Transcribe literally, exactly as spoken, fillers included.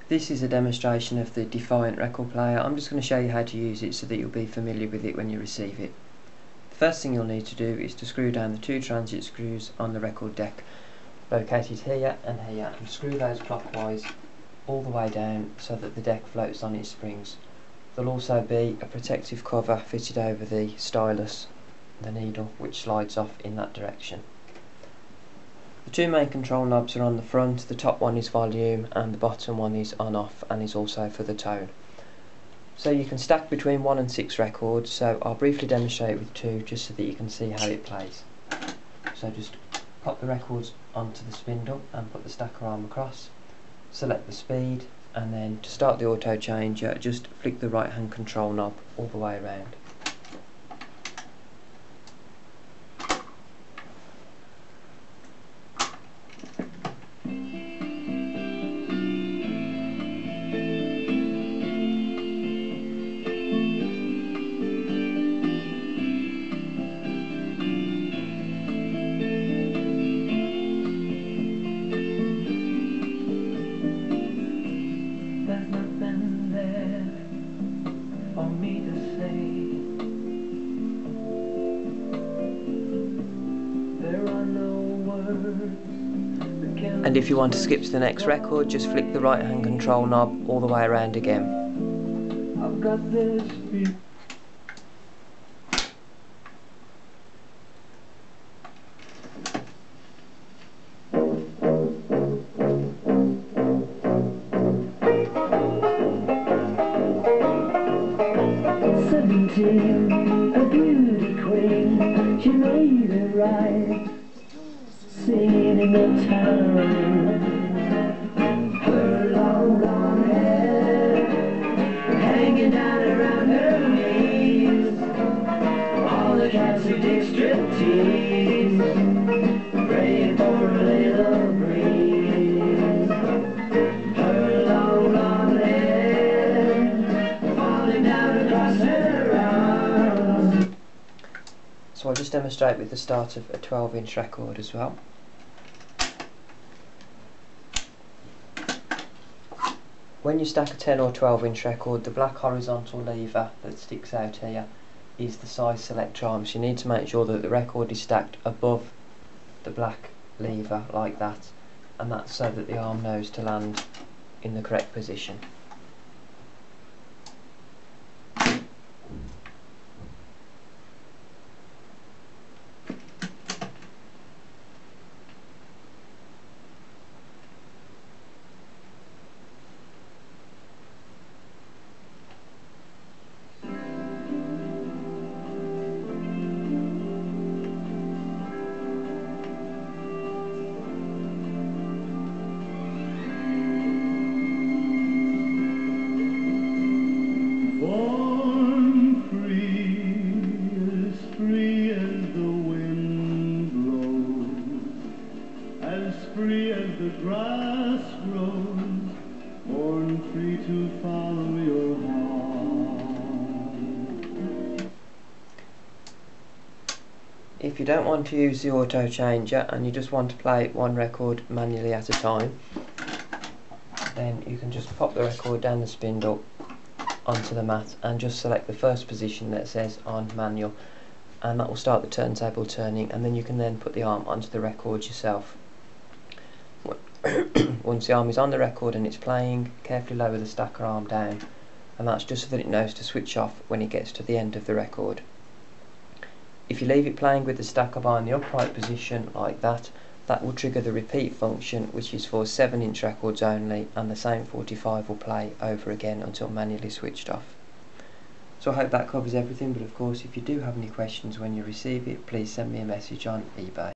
This is a demonstration of the Defiant record player. I'm just going to show you how to use it so that you'll be familiar with it when you receive it. The first thing you'll need to do is to screw down the two transit screws on the record deck located here and here, and screw those clockwise all the way down so that the deck floats on its springs. There'll also be a protective cover fitted over the stylus, the needle, which slides off in that direction. The two main control knobs are on the front. The top one is volume and the bottom one is on off and is also for the tone. So you can stack between one and six records, so I'll briefly demonstrate with two just so that you can see how it plays. So just pop the records onto the spindle and put the stacker arm across, select the speed, and then to start the auto changer just flick the right hand control knob all the way around. And if you want to skip to the next record, just flick the right hand control knob all the way around again. I've got this beat. Seventeen, a beauty queen, she made it right, singing in the town. Her long, long hair hanging down around her knees. All the cats who dig striptease, praying for a little breeze. Her long, long hair falling down across her arms. So I'll just demonstrate with the start of a twelve inch record as well. When you stack a ten or twelve inch record, the black horizontal lever that sticks out here is the size select arm. So you need to make sure that the record is stacked above the black lever like that, and that's so that the arm knows to land in the correct position. Free as the grass grows, born free to follow your heart. If you don't want to use the auto changer and you just want to play one record manually at a time, then you can just pop the record down the spindle onto the mat and just select the first position that says on manual, and that will start the turntable turning, and then you can then put the arm onto the record yourself. Once the arm is on the record and it's playing, carefully lower the stacker arm down, and that's just so that it knows to switch off when it gets to the end of the record. If you leave it playing with the stacker bar in the upright position like that, that will trigger the repeat function, which is for seven inch records only, and the same forty-five will play over again until manually switched off. So I hope that covers everything, but of course if you do have any questions when you receive it, please send me a message on eBay.